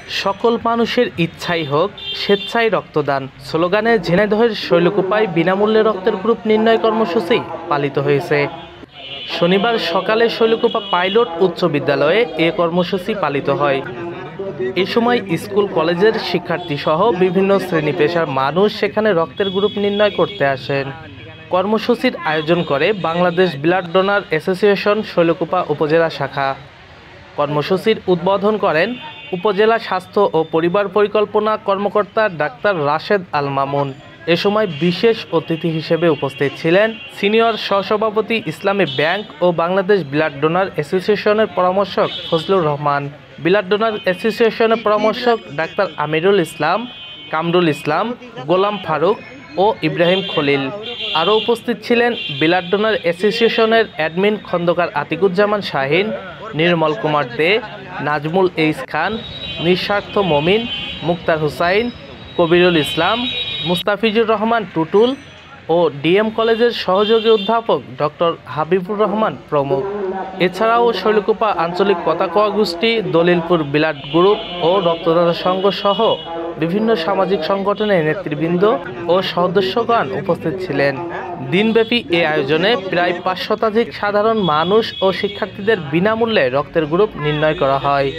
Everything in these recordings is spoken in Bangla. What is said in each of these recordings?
সকল মানুষের ইচ্ছাই হোক স্বেচ্ছায় রক্তদান স্লোগানে ঝিনাইদহের শৈলকুপায় বিনামূল্যে রক্তের গ্রুপ নির্ণয় কর্মসূচি পালিত হয়েছে। শনিবার সকালে শৈলকুপা পাইলট উচ্চ বিদ্যালয়ে এ কর্মসূচি পালিত হয়। এ সময় স্কুল কলেজের শিক্ষার্থী সহ বিভিন্ন শ্রেণী পেশার মানুষ সেখানে রক্তের গ্রুপ নির্ণয় করতে আসেন। কর্মসূচির আয়োজন করে Bangladesh blood donor association Shailkupa উপজেলা শাখা। কর্মসূচির উদ্বোধন করেন উপজেলা স্বাস্থ্য ও পরিবার পরিকল্পনা কর্মকর্তা ডাক্তার রাশেদ আল মামুন। এ সময় বিশেষ অতিথি হিসেবে উপস্থিত ছিলেন সিনিয়র সহসভাপতি ইসলামী ব্যাংক ও বাংলাদেশ ব্লাড ডোনার অ্যাসোসিয়েশনের পরামর্শক ফজলুর রহমান, ব্লাড ডোনার অ্যাসোসিয়েশনের পরামর্শক ডাক্তার আমিরুল ইসলাম, কামরুল ইসলাম, গোলাম ফারুক ও ইব্রাহিম খলিল। আরও উপস্থিত ছিলেন ব্লাড ডোনার অ্যাসোসিয়েশনের অ্যাডমিন খন্দকার আতিকুজ্জামান শাহিন, নির্মল কুমার দে, নাজমুল এইস খান, নিঃস্বার্থ মমিন, মুক্তার হুসাইন, কবিরুল ইসলাম, মুস্তাফিজুর রহমান টুটুল ও ডিএম কলেজের সহযোগী অধ্যাপক ডক্টর হাবিবুর রহমান প্রমুখ। এছাড়াও শৈলকুপা আঞ্চলিক কথাকওয়া গোষ্ঠী, দলিলপুর ব্লাড গ্রুপ ও রক্তদাতা সংঘ সহ বিভিন্ন সামাজিক সংগঠনের নেতৃবৃন্দ ও সদস্যগণ উপস্থিত ছিলেন। দিনব্যাপী এ আয়োজনে প্রায় 5 শতাধিক সাধারণ মানুষ ও শিক্ষার্থীদের বিনামূল্যে রক্তের গ্রুপ নির্ণয় করা হয়।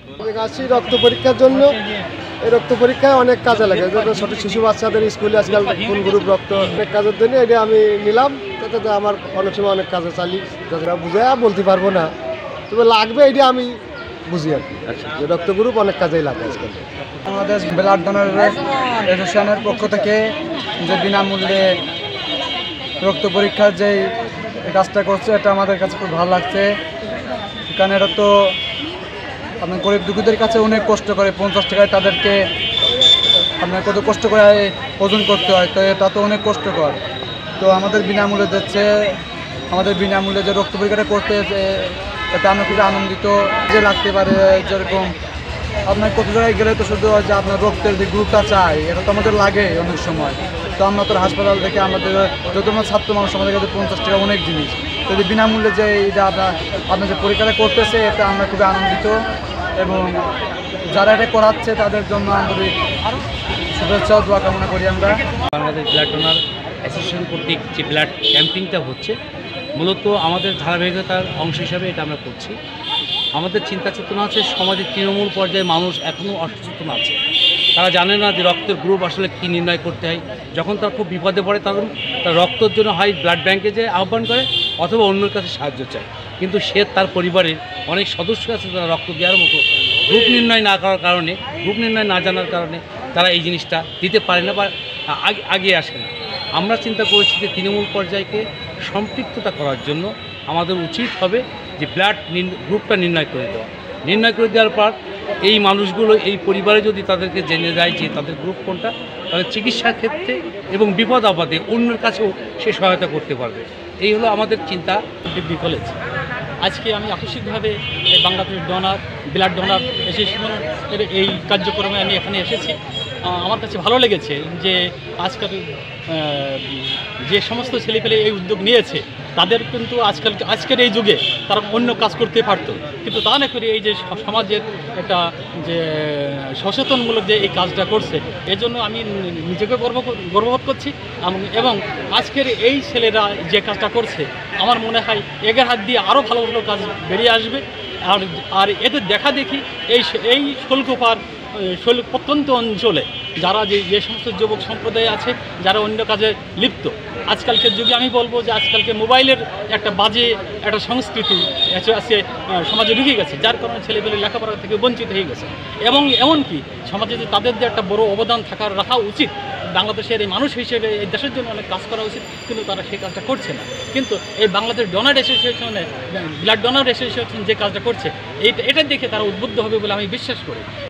রক্ত পরীক্ষার জন্য এই রক্ত পরীক্ষায় অনেক কাজে লাগে, যখন ছোট শিশু বাচ্চাদের স্কুলে আজকাল কোন গ্রুপ রক্ত অনেক কাজের জন্য এটা আমি নিলাম। তাতে আমার অনেক সময় অনেক কাজে চালি, যতটা বুঝে বলতে পারবো না, তবে লাগবে এটা আমি বুঝি আর কি। যে রক্ত গ্রুপ অনেক কাজেই লাগে আজকাল। বাংলাদেশ ব্লাড ডোনার অ্যাসোসিয়েশনের পক্ষ থেকে যে বিনামূল্যে রক্ত পরীক্ষার যে কাজটা করছে, এটা আমাদের কাছে খুব ভালো লাগছে। কারণ এটা তো আপনার গরিব দুঃখীদের কাছে অনেক কষ্ট করে, 50 টাকায় তাদেরকে আপনার কত কষ্ট করে ওজন করতে হয়, তো এটা তো অনেক কষ্টকর। তো আমাদের বিনামূল্যে দিচ্ছে, আমাদের বিনামূল্যে যে রক্ত পরীক্ষাটা করতে, এতে আমরা খুবই আনন্দিত। যে লাগতে পারে যেরকম আপনার কত জায়গায় গেলে তো শুধু যে আপনার রক্তের যে গ্রুপটা চাই, এটা তো আমাদের লাগে অনেক সময়। তো আমরা তো হাসপাতাল থেকে আমাদের যত আমরা ছাত্র মানুষ, আমাদের কাছে 50 টাকা অনেক জিনিস। তো যে বিনামূল্যে যে এটা আপনার যে পরীক্ষাটা করতেছে, এতে আমরা খুবই আনন্দিত এবং যারা এটা করাচ্ছে তাদের জন্য আন্তরিক শুভেচ্ছা ও দোয়া কামনা করি। আমরা বাংলাদেশ ব্লাড ডোনার অ্যাসোসিয়েশন কর্তৃক যে ব্লাড ক্যাম্পিংটা হচ্ছে, মূলত আমাদের ধারাবাহিকতার অংশ হিসাবে এটা আমরা করছি। আমাদের চিন্তা চেতনা আছে, সমাজের তৃণমূল পর্যায়ে মানুষ এখনও অসচেতন আছে। তারা জানে না যে রক্তের গ্রুপ আসলে কী নির্ণয় করতে হয়। যখন তারা খুব বিপদে পড়ে, তখন তার রক্তের জন্য হয় ব্লাড ব্যাংকে যে আহ্বান করে অথবা অন্যের কাছে সাহায্য চায়। কিন্তু সে তার পরিবারের অনেক সদস্য আছে তারা রক্ত দেওয়ার মতো গ্রুপ নির্ণয় না করার কারণে, গ্রুপ নির্ণয় না জানার কারণে তারা এই জিনিসটা দিতে পারে না বা আগে আসে না। আমরা চিন্তা করেছি যে তৃণমূল পর্যায়কে সম্পৃক্ততা করার জন্য আমাদের উচিত হবে যে ব্লাড গ্রুপটা নির্ণয় করে দেওয়া। নির্ণয় করে দেওয়ার পর এই মানুষগুলো, এই পরিবারে যদি তাদেরকে জেনে যায় যে তাদের গ্রুপ কোনটা, তাদের চিকিৎসার ক্ষেত্রে এবং বিপদ আপদে অন্যের কাছেও সে সহায়তা করতে পারবে। এই হলো আমাদের চিন্তা। ডিগ্রি কলেজ আজকে আমি আকস্মিকভাবে বাংলাদেশ ব্লাড ডোনার অ্যাসোসিয়েশনের এই কার্যক্রমে আমি এখানে এসেছি। আমার কাছে ভালো লেগেছে যে আজকাল যে সমস্ত ছেলেপেলে এই উদ্যোগ নিয়েছে, তাদের কিন্তু আজকের এই যুগে তারা অন্য কাজ করতে পারতো, কিন্তু তা না করে এই যে সমাজের একটা যে সচেতনমূলক যে এই কাজটা করছে, এজন্য আমি নিজেকে গর্ববোধ করছি। এবং আজকের এই ছেলেরা যে কাজটা করছে, আমার মনে হয় এগের হাত দিয়ে আরও ভালো ভালো কাজ বেরিয়ে আসবে। আর এদের দেখা দেখি এই শৈলকুপার প্রত্যন্ত অঞ্চলে যারা যে সমস্ত যুবক সম্প্রদায় আছে, যারা অন্য কাজে লিপ্ত, আজকালকের যুগে আমি বলবো যে আজকালকে মোবাইলের একটা বাজে একটা সংস্কৃতি আছে সমাজে ঢুকে গেছে, যার কারণে ছেলেপেলে লেখাপড়া থেকে বঞ্চিত হয়ে গেছে। এবং এমনকি সমাজে যে তাদের যে একটা বড় অবদান রাখা উচিত, বাংলাদেশের এই মানুষ হিসেবে এই দেশের জন্য অনেক কাজ করা উচিত, কিন্তু তারা সেই কাজটা করছে না। কিন্তু এই বাংলাদেশ ডোনার অ্যাসোসিয়েশনে, ব্লাড ডোনার অ্যাসোসিয়েশন যে কাজটা করছে, এটা দেখে তারা উদ্বুদ্ধ হবে বলে আমি বিশ্বাস করি।